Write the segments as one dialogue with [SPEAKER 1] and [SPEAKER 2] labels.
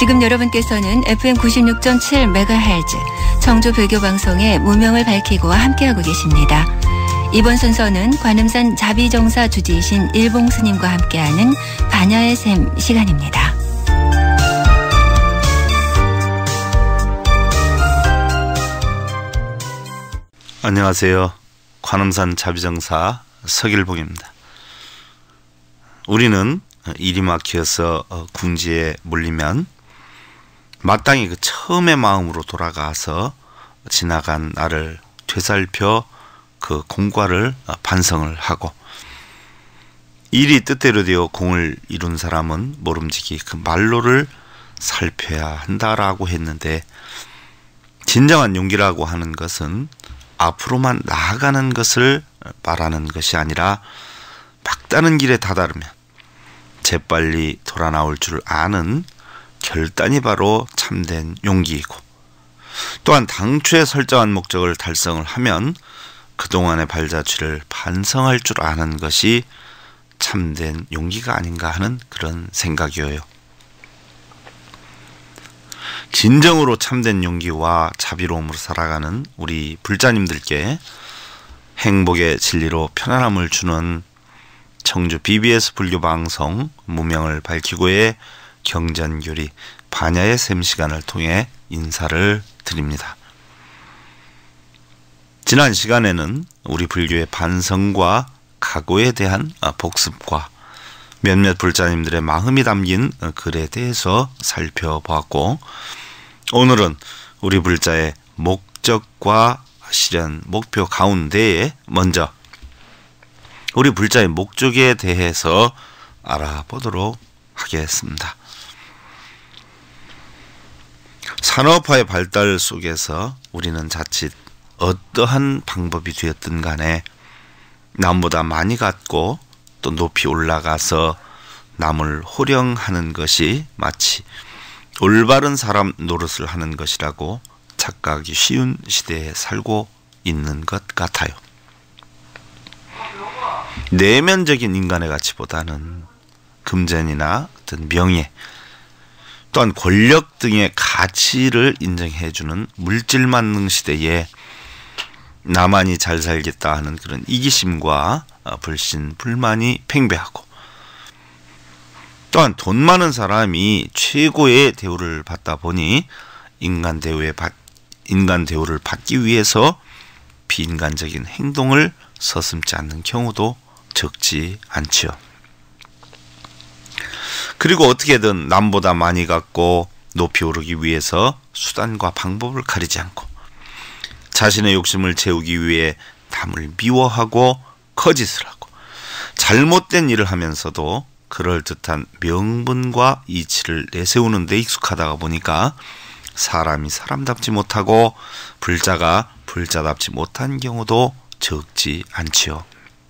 [SPEAKER 1] 지금 여러분께서는 FM 96.7MHz 청주 불교방송의 무명을 밝히고 함께하고 계십니다. 이번 순서는 관음산 자비정사 주지이신 일봉 스님과 함께하는 반야의 샘 시간입니다.
[SPEAKER 2] 안녕하세요. 관음산 자비정사 서길봉입니다. 우리는 일이 막혀서 궁지에 몰리면 마땅히 그 처음의 마음으로 돌아가서 지나간 날을 되살펴 그 공과를 반성을 하고, 일이 뜻대로 되어 공을 이룬 사람은 모름지기 그 말로를 살펴야 한다라고 했는데, 진정한 용기라고 하는 것은 앞으로만 나아가는 것을 말하는 것이 아니라 막다른 길에 다다르면 재빨리 돌아 나올 줄 아는 결단이 바로 참된 용기이고, 또한 당초에 설정한 목적을 달성을 하면 그동안의 발자취를 반성할 줄 아는 것이 참된 용기가 아닌가 하는 그런 생각이에요. 진정으로 참된 용기와 자비로움으로 살아가는 우리 불자님들께 행복의 진리로 편안함을 주는 청주 BBS 불교방송 무명을 밝히고의 경전교리 반야의 샘 시간을 통해 인사를 드립니다. 지난 시간에는 우리 불교의 반성과 각오에 대한 복습과 몇몇 불자님들의 마음이 담긴 글에 대해서 살펴보았고, 오늘은 우리 불자의 목적과 실현 목표 가운데에 먼저 우리 불자의 목적에 대해서 알아보도록 하겠습니다. 산업화의 발달 속에서 우리는 자칫 어떠한 방법이 되었든 간에 남보다 많이 갖고 또 높이 올라가서 남을 호령하는 것이 마치 올바른 사람 노릇을 하는 것이라고 착각하기 쉬운 시대에 살고 있는 것 같아요. 내면적인 인간의 가치보다는 금전이나 어떤 명예, 또한 권력 등의 가치를 인정해주는 물질만능 시대에 나만이 잘 살겠다 하는 그런 이기심과 불신, 불만이 팽배하고, 또한 돈 많은 사람이 최고의 대우를 받다 보니 인간 대우를 받기 위해서 비인간적인 행동을 서슴지 않는 경우도 적지 않지요. 그리고 어떻게든 남보다 많이 갖고 높이 오르기 위해서 수단과 방법을 가리지 않고 자신의 욕심을 채우기 위해 남을 미워하고 거짓을 하고 잘못된 일을 하면서도 그럴듯한 명분과 이치를 내세우는 데 익숙하다가 보니까 사람이 사람답지 못하고 불자가 불자답지 못한 경우도 적지 않지요.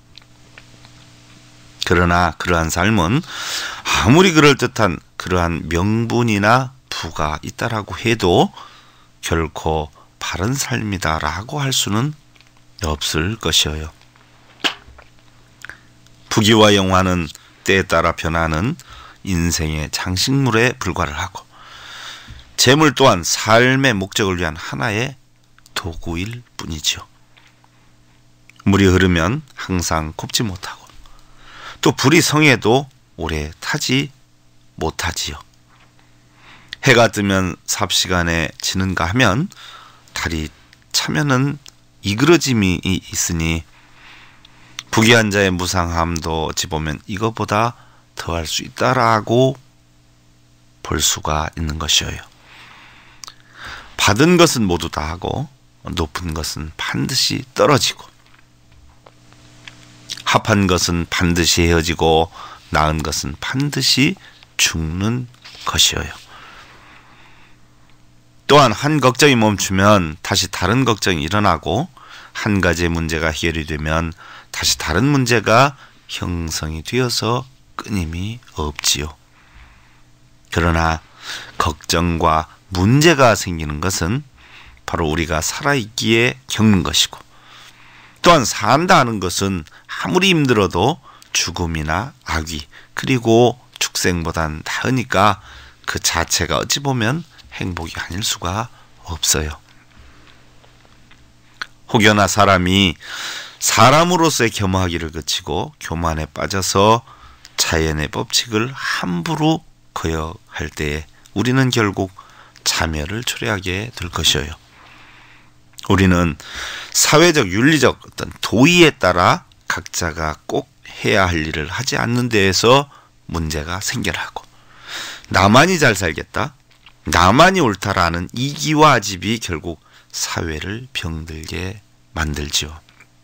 [SPEAKER 2] 그러나 그러한 삶은 아무리 그럴듯한 그러한 명분이나 부가 있다라고 해도 결코 바른 삶이다라고 할 수는 없을 것이에요. 부귀와 영화는 때에 따라 변하는 인생의 장식물에 불과를 하고, 재물 또한 삶의 목적을 위한 하나의 도구일 뿐이지요. 물이 흐르면 항상 곱지 못하고, 또 불이 성해도 오래 타지 못하지요. 해가 뜨면 삽시간에 지는가 하면 달이 차면은 이그러짐이 있으니 부귀한 자의 무상함도 어찌 보면 이것보다 더할 수 있다라고 볼 수가 있는 것이에요. 받은 것은 모두 다 하고 높은 것은 반드시 떨어지고 합한 것은 반드시 헤어지고 나은 것은 반드시 죽는 것이에요. 또한 한 걱정이 멈추면 다시 다른 걱정이 일어나고, 한 가지의 문제가 해결이 되면 다시 다른 문제가 형성이 되어서 끊임이 없지요. 그러나 걱정과 문제가 생기는 것은 바로 우리가 살아있기에 겪는 것이고, 또한 산다 하는 것은 아무리 힘들어도 죽음이나 악귀, 그리고 축생보단 나으니까 그 자체가 어찌 보면 행복이 아닐 수가 없어요. 혹여나 사람이 사람으로서의 겸허하기를 그치고 교만에 빠져서 자연의 법칙을 함부로 거역할 때에 우리는 결국 자멸을 초래하게 될 것이에요. 우리는 사회적 윤리적 어떤 도의에 따라 각자가 꼭 해야 할 일을 하지 않는 데에서 문제가 생겨나고, 나만이 잘 살겠다, 나만이 옳다라는 이기와 아집이 결국 사회를 병들게 만들지요.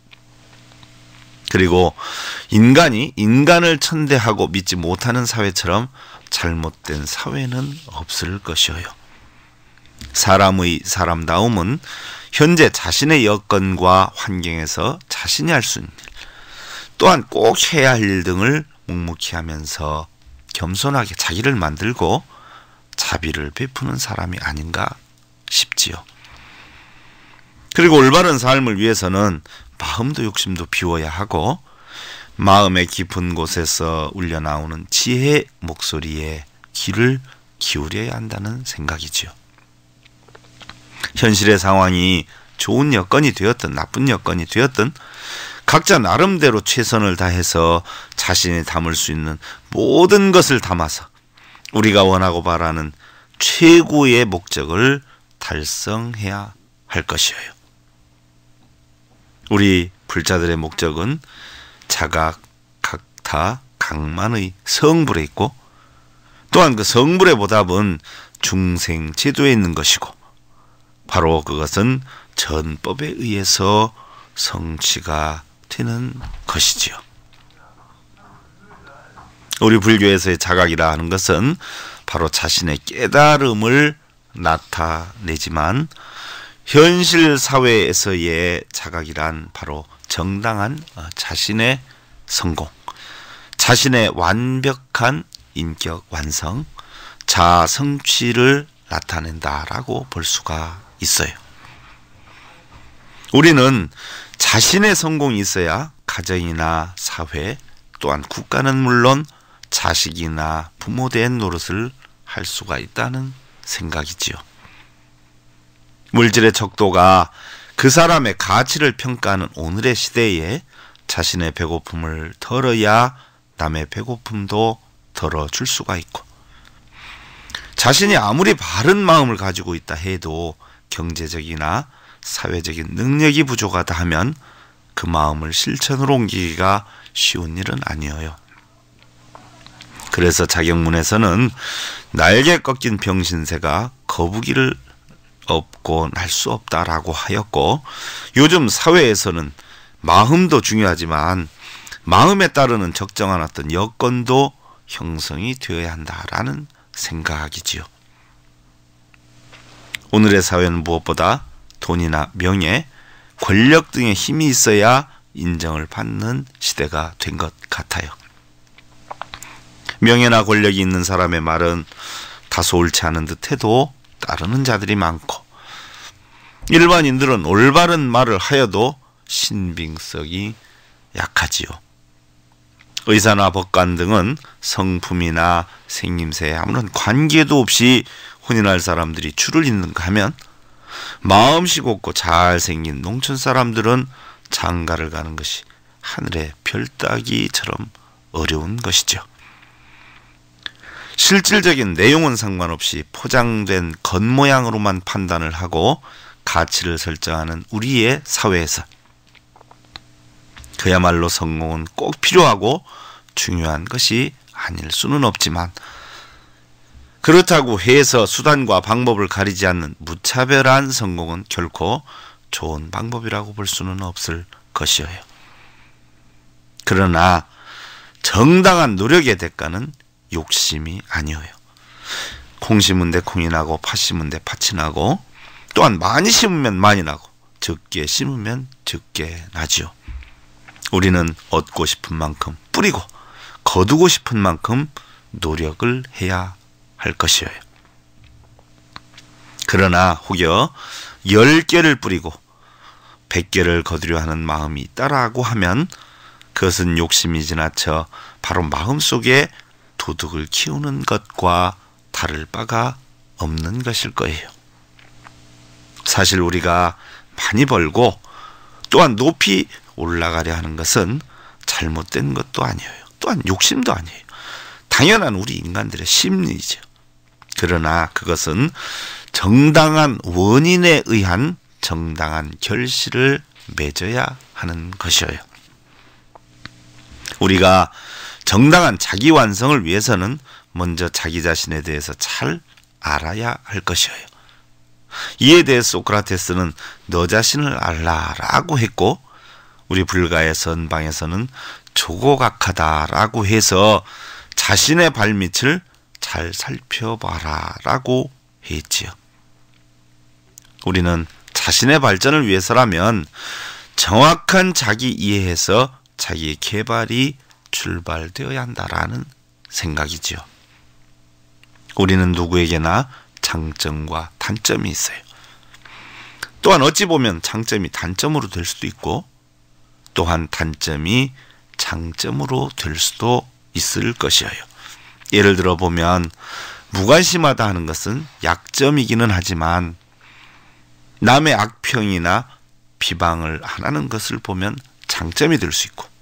[SPEAKER 2] 그리고 인간이 인간을 천대하고 믿지 못하는 사회처럼 잘못된 사회는 없을 것이어요. 사람의 사람다움은 현재 자신의 여건과 환경에서 자신이 할 수 있는 일, 또한 꼭 해야 할 일 등을 묵묵히 하면서 겸손하게 자기를 만들고 자비를 베푸는 사람이 아닌가 싶지요. 그리고 올바른 삶을 위해서는 마음도 욕심도 비워야 하고, 마음의 깊은 곳에서 울려나오는 지혜의 목소리에 귀를 기울여야 한다는 생각이지요. 현실의 상황이 좋은 여건이 되었든 나쁜 여건이 되었든 각자 나름대로 최선을 다해서 자신이 담을 수 있는 모든 것을 담아서 우리가 원하고 바라는 최고의 목적을 달성해야 할 것이에요. 우리 불자들의 목적은 자각, 각타, 각만의 성불에 있고, 또한 그 성불의 보답은 중생제도에 있는 것이고, 바로 그것은 전법에 의해서 성취가 되는 것이지요. 우리 불교에서의 자각이라 하는 것은 바로 자신의 깨달음을 나타내지만, 현실 사회에서의 자각이란 바로 정당한 자신의 성공, 자신의 완벽한 인격 완성, 자아 성취를 나타낸다라고 볼 수가 있어요. 우리는 자신의 성공이 있어야 가정이나 사회, 또한 국가는 물론 자식이나 부모 된 노릇을 할 수가 있다는 생각이지요. 물질의 척도가 그 사람의 가치를 평가하는 오늘의 시대에 자신의 배고픔을 덜어야 남의 배고픔도 덜어줄 수가 있고, 자신이 아무리 바른 마음을 가지고 있다 해도 경제적이나 사회적인 능력이 부족하다 하면 그 마음을 실천으로 옮기기가 쉬운 일은 아니에요. 그래서 자경문에서는 날개 꺾인 병신새가 거북이를 업고 날 수 없다라고 하였고, 요즘 사회에서는 마음도 중요하지만 마음에 따르는 적정한 어떤 여건도 형성이 되어야 한다라는 생각이지요. 오늘의 사회는 무엇보다 돈이나 명예, 권력 등의 힘이 있어야 인정을 받는 시대가 된 것 같아요. 명예나 권력이 있는 사람의 말은 다소 옳지 않은 듯해도 따르는 자들이 많고, 일반인들은 올바른 말을 하여도 신빙성이 약하지요. 의사나 법관 등은 성품이나 생김새에 아무런 관계도 없이 혼인할 사람들이 줄을 잇는가 하면, 마음씨 곱고 잘생긴 농촌 사람들은 장가를 가는 것이 하늘의 별 따기처럼 어려운 것이죠. 실질적인 내용은 상관없이 포장된 겉모양으로만 판단을 하고 가치를 설정하는 우리의 사회에서 그야말로 성공은 꼭 필요하고 중요한 것이 아닐 수는 없지만, 그렇다고 해서 수단과 방법을 가리지 않는 무차별한 성공은 결코 좋은 방법이라고 볼 수는 없을 것이에요. 그러나 정당한 노력의 대가는 욕심이 아니에요. 콩 심은 데 콩이 나고 팥 심은 데 팥이 나고, 또한 많이 심으면 많이 나고 적게 심으면 적게 나지요. 우리는 얻고 싶은 만큼 뿌리고 거두고 싶은 만큼 노력을 해야 할 것이에요. 그러나 혹여 10개를 뿌리고 100개를 거두려 하는 마음이 있다라고 하면 그것은 욕심이 지나쳐 바로 마음속에 도둑을 키우는 것과 다를 바가 없는 것일 거예요. 사실 우리가 많이 벌고 또한 높이 올라가려 하는 것은 잘못된 것도 아니에요. 또한 욕심도 아니에요. 당연한 우리 인간들의 심리죠. 그러나 그것은 정당한 원인에 의한 정당한 결실을 맺어야 하는 것이에요. 우리가 정당한 자기 완성을 위해서는 먼저 자기 자신에 대해서 잘 알아야 할 것이에요. 이에 대해 소크라테스는 너 자신을 알라라고 했고, 우리 불가의 선방에서는 조고각하다라고 해서 자신의 발밑을 잘 살펴봐라라고 했지요. 우리는 자신의 발전을 위해서라면 정확한 자기 이해에서 자기의 개발이 출발되어야 한다라는 생각이지요. 우리는 누구에게나 장점과 단점이 있어요. 또한 어찌 보면 장점이 단점으로 될 수도 있고, 또한 단점이 장점으로 될 수도 있을 것이에요. 예를 들어 보면 무관심하다 하는 것은 약점이기는 하지만 남의 악평이나 비방을 안 하는 것을 보면 장점이 될 수 있고,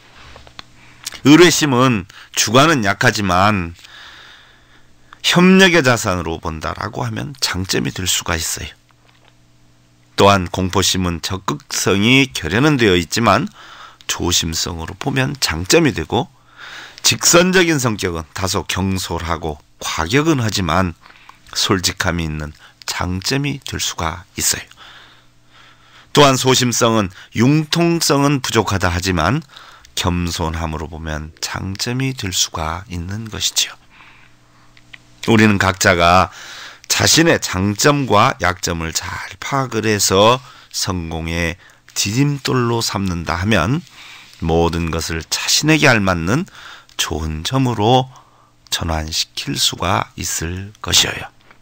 [SPEAKER 2] 의뢰심은 주관은 약하지만 협력의 자산으로 본다라고 하면 장점이 될 수가 있어요. 또한 공포심은 적극성이 결여는 되어 있지만 조심성으로 보면 장점이 되고, 직선적인 성격은 다소 경솔하고 과격은 하지만 솔직함이 있는 장점이 될 수가 있어요. 또한 소심성은 융통성은 부족하다 하지만 겸손함으로 보면 장점이 될 수가 있는 것이지요. 우리는 각자가 자신의 장점과 약점을 잘 파악을 해서 성공의 디딤돌로 삼는다 하면 모든 것을 자신에게 알맞는 좋은 점으로 전환시킬 수가 있을 것이에요.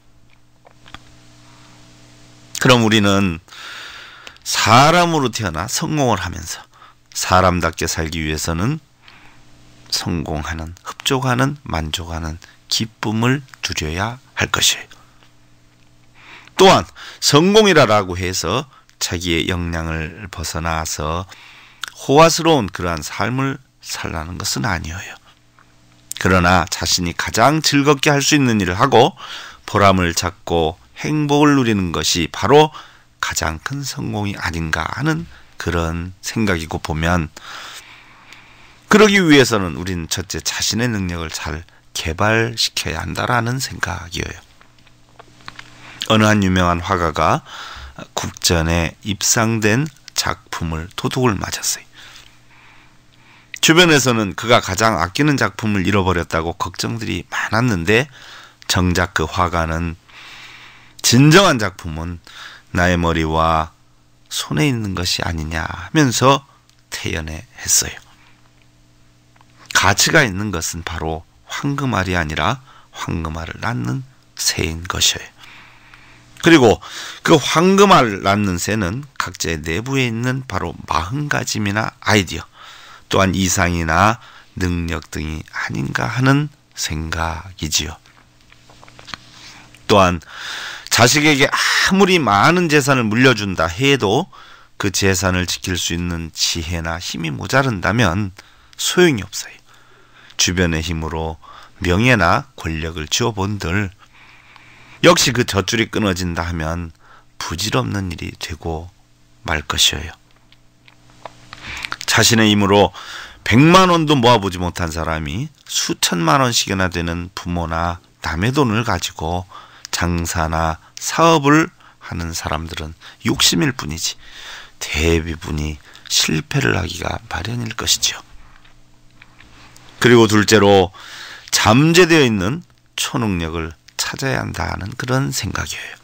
[SPEAKER 2] 그럼 우리는 사람으로 태어나 성공을 하면서 사람답게 살기 위해서는 성공하는, 흡족하는, 만족하는 기쁨을 누려야 할 것이에요. 또한 성공이라고 해서 자기의 역량을 벗어나서 호화스러운 그러한 삶을 살라는 것은 아니에요. 그러나 자신이 가장 즐겁게 할 수 있는 일을 하고 보람을 찾고 행복을 누리는 것이 바로 가장 큰 성공이 아닌가 하는 그런 생각이고 보면, 그러기 위해서는 우리는 첫째 자신의 능력을 잘 개발시켜야 한다라는 생각이에요. 어느 한 유명한 화가가 국전에 입상된 작품을 도둑을 맞았어요. 주변에서는 그가 가장 아끼는 작품을 잃어버렸다고 걱정들이 많았는데, 정작 그 화가는 진정한 작품은 나의 머리와 손에 있는 것이 아니냐 하면서 태연해 했어요. 가치가 있는 것은 바로 황금알이 아니라 황금알을 낳는 새인 것이에요. 그리고 그 황금알 낳는 새는 각자의 내부에 있는 바로 마음가짐이나 아이디어, 또한 이상이나 능력 등이 아닌가 하는 생각이지요. 또한 자식에게 아무리 많은 재산을 물려준다 해도 그 재산을 지킬 수 있는 지혜나 힘이 모자른다면 소용이 없어요. 주변의 힘으로 명예나 권력을 쥐어본들 역시 그 젖줄이 끊어진다 하면 부질없는 일이 되고 말 것이에요. 자신의 힘으로 100만 원도 모아보지 못한 사람이 수천만 원씩이나 되는 부모나 남의 돈을 가지고 장사나 사업을 하는 사람들은 욕심일 뿐이지 대부분이 실패를 하기가 마련일 것이죠. 그리고 둘째로 잠재되어 있는 초능력을 찾아야 한다는 그런 생각이에요.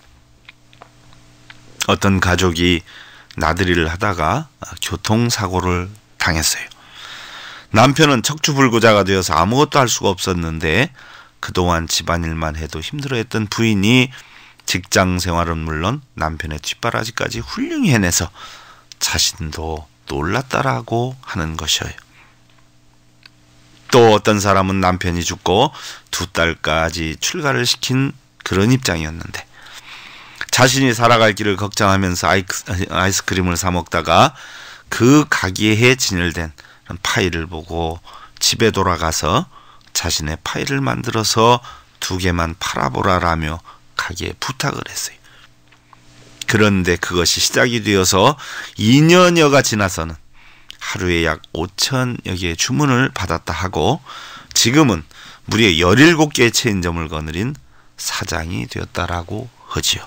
[SPEAKER 2] 어떤 가족이 나들이를 하다가 교통사고를 당했어요. 남편은 척추불구자가 되어서 아무것도 할 수가 없었는데 그동안 집안일만 해도 힘들어했던 부인이 직장 생활은 물론 남편의 뒷바라지까지 훌륭히 해내서 자신도 놀랐다라고 하는 것이에요. 또 어떤 사람은 남편이 죽고 2딸까지 출가를 시킨 그런 입장이었는데 자신이 살아갈 길을 걱정하면서 아이스크림을 사 먹다가 그 가게에 진열된 파이를 보고 집에 돌아가서 자신의 파이를 만들어서 2개만 팔아보라라며 가게에 부탁을 했어요. 그런데 그것이 시작이 되어서 2년여가 지나서는 하루에 약 5,000여 개의 주문을 받았다 하고 지금은 무려 17개의 체인점을 거느린 사장이 되었다라고 하지요.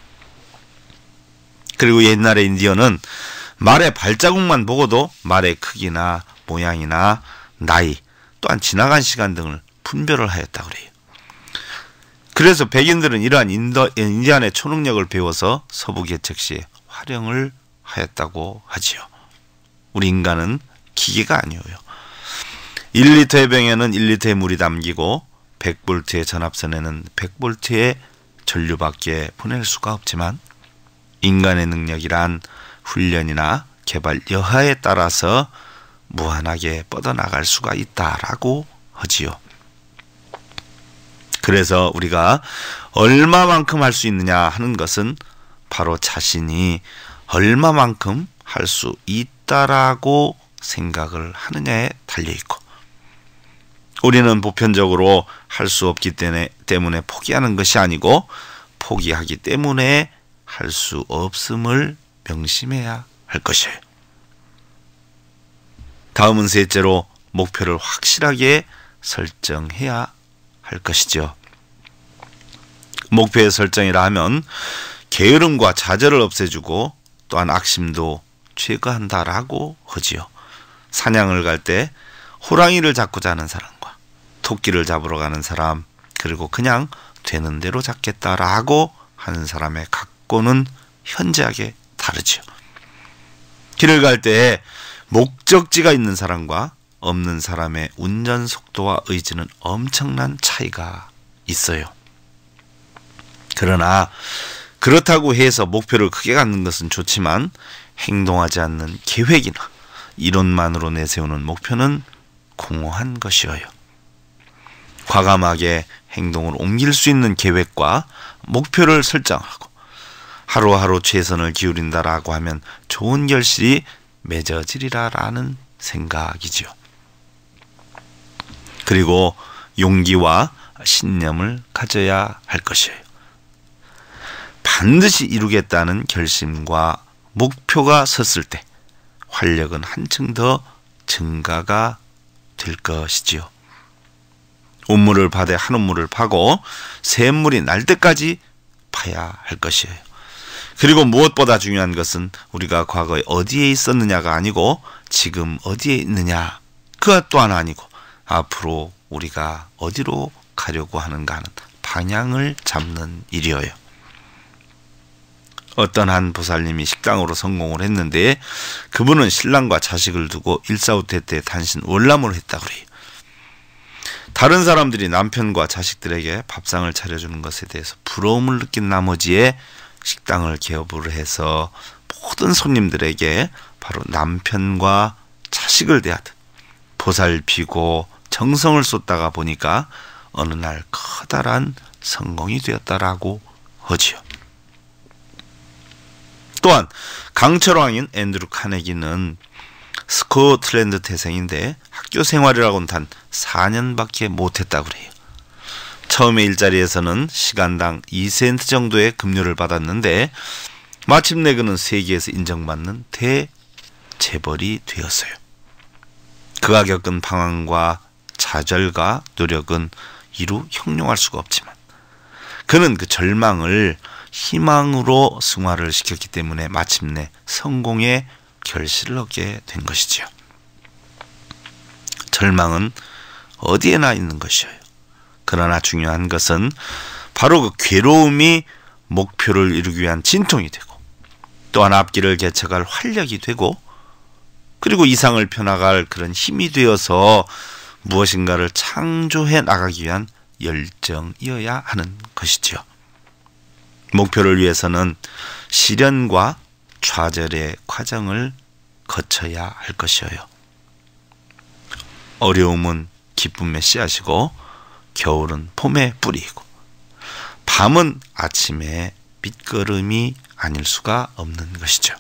[SPEAKER 2] 그리고 옛날의 인디언은 말의 발자국만 보고도 말의 크기나 모양이나 나이 또한 지나간 시간 등을 분별을 하였다고 그래요. 그래서 백인들은 이러한 인디안의 초능력을 배워서 서부 개척 시에 활용을 하였다고 하지요. 우리 인간은 기계가 아니에요. 1리터의 병에는 1리터의 물이 담기고 100볼트의 전압선에는 100볼트의 전류밖에 보낼 수가 없지만 인간의 능력이란 훈련이나 개발 여하에 따라서 무한하게 뻗어나갈 수가 있다라고 하지요. 그래서 우리가 얼마만큼 할 수 있느냐 하는 것은 바로 자신이 얼마만큼 할 수 있다라고 생각을 하느냐에 달려있고 우리는 보편적으로 할 수 없기 때문에 포기하는 것이 아니고 포기하기 때문에 할 수 없음을 명심해야 할 것이에요. 다음은 셋째로 목표를 확실하게 설정해야 할 것이죠. 목표의 설정이라 하면 게으름과 좌절을 없애주고 또한 악심도 제거한다라고 하지요. 사냥을 갈 때 호랑이를 잡고자 하는 사람과 토끼를 잡으러 가는 사람 그리고 그냥 되는 대로 잡겠다라고 하는 사람의 각고는 현저하게 다르지요. 길을 갈 때 목적지가 있는 사람과 없는 사람의 운전 속도와 의지는 엄청난 차이가 있어요. 그러나 그렇다고 해서 목표를 크게 갖는 것은 좋지만 행동하지 않는 계획이나 이론만으로 내세우는 목표는 공허한 것이어요. 과감하게 행동을 옮길 수 있는 계획과 목표를 설정하고 하루하루 최선을 기울인다라고 하면 좋은 결실이 맺어지리라라는 생각이지요. 그리고 용기와 신념을 가져야 할 것이에요. 반드시 이루겠다는 결심과 목표가 섰을 때 활력은 한층 더 증가가 될 것이지요. 운물을 파되 한 운물을 파고 샘물이 날 때까지 파야 할 것이에요. 그리고 무엇보다 중요한 것은 우리가 과거에 어디에 있었느냐가 아니고 지금 어디에 있느냐 그것 또한 아니고 앞으로 우리가 어디로 가려고 하는가 하는 방향을 잡는 일이어요. 어떤 한 보살님이 식당으로 성공을 했는데 그분은 신랑과 자식을 두고 일사후퇴 단신 월남을 했다고 그래요. 다른 사람들이 남편과 자식들에게 밥상을 차려주는 것에 대해서 부러움을 느낀 나머지에 식당을 개업을 해서 모든 손님들에게 바로 남편과 자식을 대하듯 보살피고 정성을 쏟다가 보니까 어느 날 커다란 성공이 되었다라고 하지요. 또한 강철왕인 앤드루 카네기는 스코틀랜드 태생인데 학교 생활이라고는 단 4년밖에 못했다고 그래요. 처음에 일자리에서는 시간당 2센트 정도의 급료를 받았는데 마침내 그는 세계에서 인정받는 대재벌이 되었어요. 그가 겪은 방황과 좌절과 노력은 이루 형용할 수가 없지만 그는 그 절망을 희망으로 승화를 시켰기 때문에 마침내 성공의 결실을 얻게 된 것이지요. 절망은 어디에나 있는 것이에요. 그러나 중요한 것은 바로 그 괴로움이 목표를 이루기 위한 진통이 되고 또한 앞길을 개척할 활력이 되고 그리고 이상을 펴나갈 그런 힘이 되어서 무엇인가를 창조해 나가기 위한 열정이어야 하는 것이지요. 목표를 위해서는 시련과 좌절의 과정을 거쳐야 할 것이어요. 어려움은 기쁨의 씨앗이고 겨울은 봄의 뿌리이고 밤은 아침의 밑거름이 아닐 수가 없는 것이죠.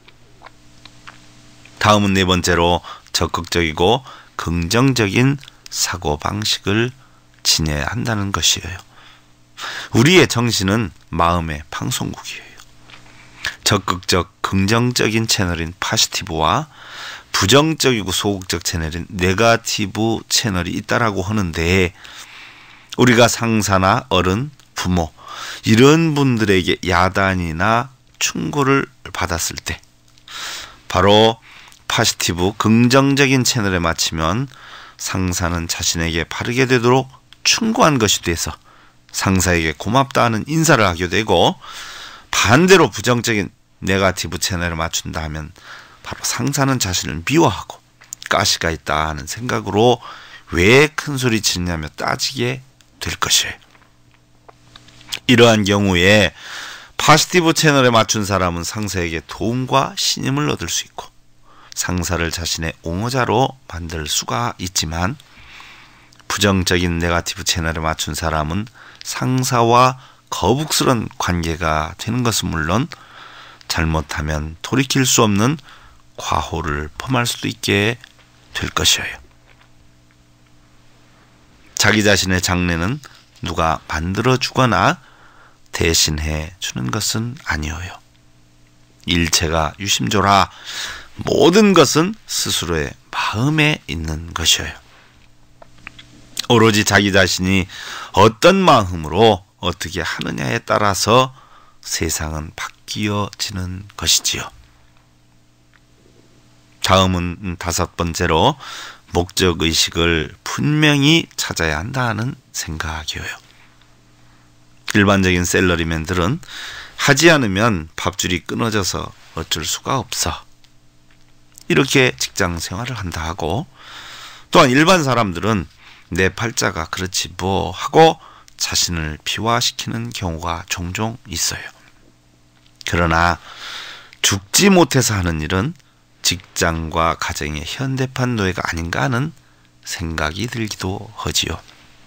[SPEAKER 2] 다음은 네 번째로 적극적이고 긍정적인 사고방식을 지녀야 한다는 것이에요. 우리의 정신은 마음의 방송국이에요. 적극적 긍정적인 채널인 파시티브와 부정적이고 소극적 채널인 네거티브 채널이 있다라고 하는데, 우리가 상사나 어른, 부모 이런 분들에게 야단이나 충고를 받았을 때 바로 파시티브 긍정적인 채널에 맞추면 상사는 자신에게 바르게 되도록 충고한 것이 돼서 상사에게 고맙다 하는 인사를 하게 되고, 반대로 부정적인 네거티브 채널에 맞춘다 하면 바로 상사는 자신을 미워하고 가시가 있다 하는 생각으로 왜 큰소리 치냐며 따지게 될 것이에요. 이러한 경우에 파시티브 채널에 맞춘 사람은 상사에게 도움과 신임을 얻을 수 있고 상사를 자신의 옹호자로 만들 수가 있지만, 부정적인 네거티브 채널에 맞춘 사람은 상사와 거북스런 관계가 되는 것은 물론 잘못하면 돌이킬 수 없는 과오를 범할 수도 있게 될 것이에요. 자기 자신의 장래는 누가 만들어주거나 대신해 주는 것은 아니어요. 일체가 유심조라, 모든 것은 스스로의 마음에 있는 것이에요. 오로지 자기 자신이 어떤 마음으로 어떻게 하느냐에 따라서 세상은 바뀌어지는 것이지요. 다음은 다섯 번째로 목적의식을 분명히 찾아야 한다는 생각이에요. 일반적인 샐러리맨들은 하지 않으면 밥줄이 끊어져서 어쩔 수가 없어, 이렇게 직장 생활을 한다 하고, 또한 일반 사람들은 내 팔자가 그렇지 뭐 하고 자신을 비화시키는 경우가 종종 있어요. 그러나 죽지 못해서 하는 일은 직장과 가정의 현대판 노예가 아닌가 하는 생각이 들기도 하지요.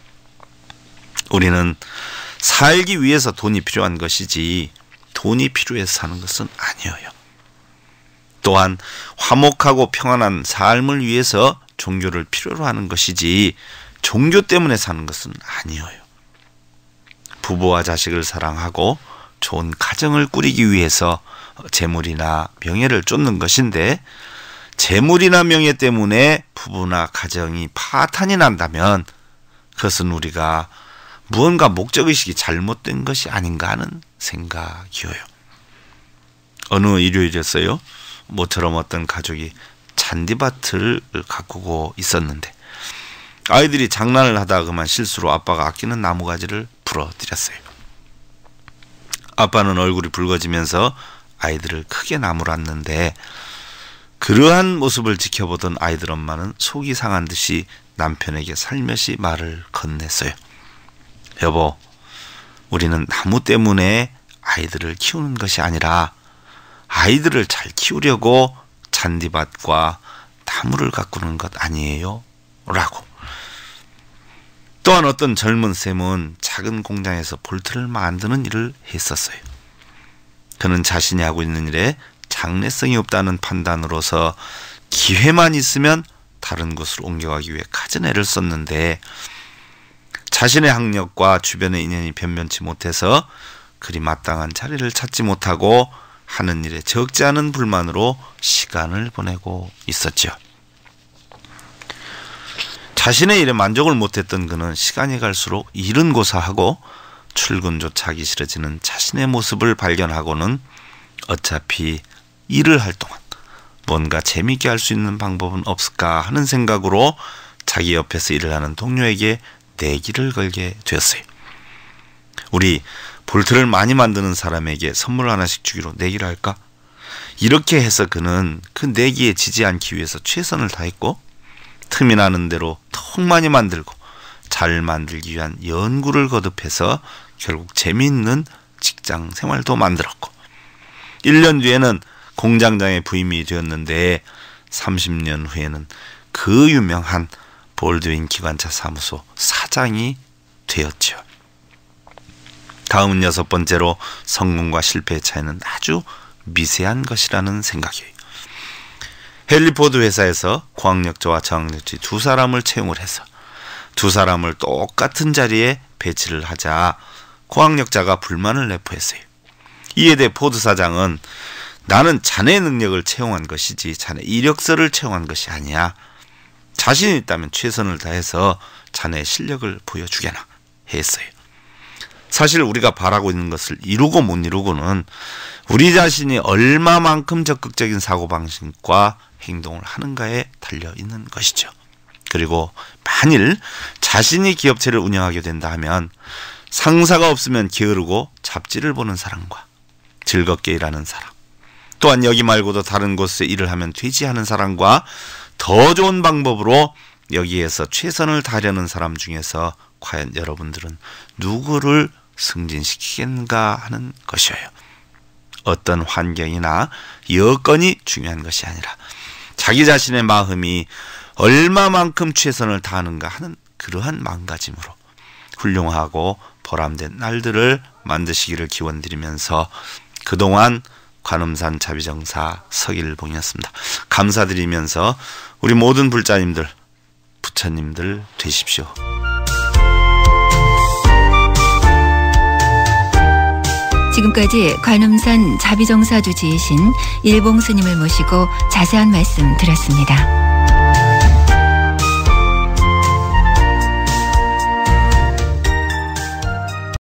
[SPEAKER 2] 우리는 살기 위해서 돈이 필요한 것이지 돈이 필요해서 사는 것은 아니에요. 또한 화목하고 평안한 삶을 위해서 종교를 필요로 하는 것이지 종교 때문에 사는 것은 아니에요. 부부와 자식을 사랑하고 좋은 가정을 꾸리기 위해서 재물이나 명예를 쫓는 것인데, 재물이나 명예 때문에 부부나 가정이 파탄이 난다면 그것은 우리가 무언가 목적의식이 잘못된 것이 아닌가 하는 생각이에요. 어느 일요일이었어요. 모처럼 어떤 가족이 잔디밭을 가꾸고 있었는데 아이들이 장난을 하다가 그만 실수로 아빠가 아끼는 나무가지를 부러뜨렸어요. 아빠는 얼굴이 붉어지면서 아이들을 크게 나무랐는데, 그러한 모습을 지켜보던 아이들 엄마는 속이 상한 듯이 남편에게 살며시 말을 건넸어요. 여보, 우리는 나무 때문에 아이들을 키우는 것이 아니라 아이들을 잘 키우려고 잔디밭과 나무를 가꾸는 것 아니에요? 라고. 또한 어떤 젊은 쌤은 작은 공장에서 볼트를 만드는 일을 했었어요. 그는 자신이 하고 있는 일에 장래성이 없다는 판단으로서 기회만 있으면 다른 곳으로 옮겨가기 위해 갖은 애를 썼는데, 자신의 학력과 주변의 인연이 변변치 못해서 그리 마땅한 자리를 찾지 못하고 하는 일에 적지 않은 불만으로 시간을 보내고 있었죠. 자신의 일에 만족을 못했던 그는 시간이 갈수록 일은 고사하고 출근조차 하기 싫어지는 자신의 모습을 발견하고는 어차피 일을 할 동안 뭔가 재미있게 할 수 있는 방법은 없을까 하는 생각으로 자기 옆에서 일을 하는 동료에게 내기를 걸게 되었어요. 우리 볼트를 많이 만드는 사람에게 선물 하나씩 주기로 내기를 할까? 이렇게 해서 그는 그 내기에 지지 않기 위해서 최선을 다했고, 틈이 나는 대로 더 많이 만들고 잘 만들기 위한 연구를 거듭해서 결국 재미있는 직장 생활도 만들었고, 1년 뒤에는 공장장의 부임이 되었는데 30년 후에는 그 유명한 볼드윈 기관차 사무소 사장이 되었죠. 다음은 6번째로 성공과 실패의 차이는 아주 미세한 것이라는 생각이에요. 헨리 포드 회사에서 고학력자와 저학력자 두 사람을 채용을 해서 두 사람을 똑같은 자리에 배치를 하자 고학력자가 불만을 내포했어요. 이에 대해 포드 사장은 나는 자네 능력을 채용한 것이지 자네 이력서를 채용한 것이 아니야. 자신 있다면 최선을 다해서 자네의 실력을 보여주게나 했어요. 사실 우리가 바라고 있는 것을 이루고 못 이루고는 우리 자신이 얼마만큼 적극적인 사고방식과 행동을 하는가에 달려있는 것이죠. 그리고 만일 자신이 기업체를 운영하게 된다 하면 상사가 없으면 게으르고 잡지를 보는 사람과 즐겁게 일하는 사람, 또한 여기 말고도 다른 곳에 일을 하면 되지 하는 사람과 더 좋은 방법으로 여기에서 최선을 다하려는 사람 중에서 과연 여러분들은 누구를 승진시키겠는가 하는 것이에요. 어떤 환경이나 여건이 중요한 것이 아니라 자기 자신의 마음이 얼마만큼 최선을 다하는가 하는 그러한 마음가짐으로 훌륭하고 보람된 날들을 만드시기를 기원드리면서 그동안 관음산 자비정사 서길봉이었습니다. 감사드리면서 우리 모든 불자님들, 부처님들 되십시오.
[SPEAKER 1] 지금까지 관음산 자비정사 주지이신 일봉 스님을 모시고 자세한 말씀 드렸습니다.